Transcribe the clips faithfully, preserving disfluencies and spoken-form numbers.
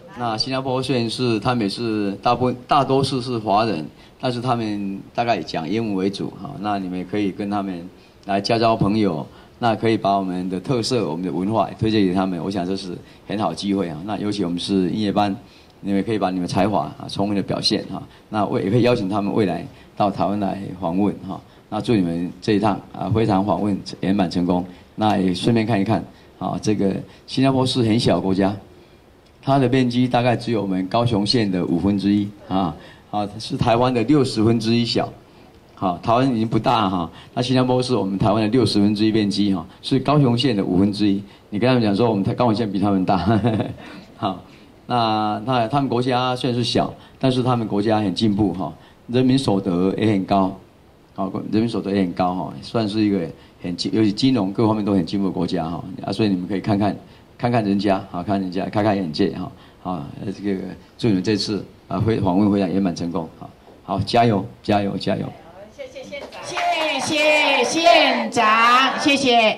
那新加坡虽然是他们也是大部分大多数是华人，但是他们大概以讲英文为主哈。那你们可以跟他们来交交朋友，那可以把我们的特色、我们的文化推荐给他们。我想这是很好的机会啊。那尤其我们是音乐班，你们可以把你们才华啊充分的表现哈。那未也可以邀请他们未来到台湾来访问哈。那祝你们这一趟啊非常访问圆满成功。那也顺便看一看啊，这个新加坡是很小的国家。它的面积大概只有我们高雄县的五分之一啊，啊是台湾的六十分之一小，好，台湾已经不大哈，那新加坡是我们台湾的六十分之一面积哈，是高雄县的五分之一。你跟他们讲说我们高雄县比他们大，好，那那他们国家虽然是小，但是他们国家很进步哈，人民所得也很高，好，人民所得也很高哈，算是一个很尤其金融各方面都很进步的国家哈，啊，所以你们可以看看。看看人家，好看人家，开开眼界哈，好，这个祝你们这次啊会访问会圆满成功，好，好，加油，加油，加油！ 谢谢县长，谢谢县长，谢谢。 来，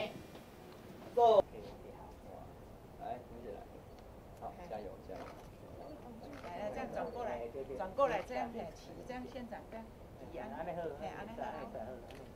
同学来，好，加油，加油！ 来，这样转过来，转过来，这样很齐，这样县长这样，哎，安尼好，哎，安尼好。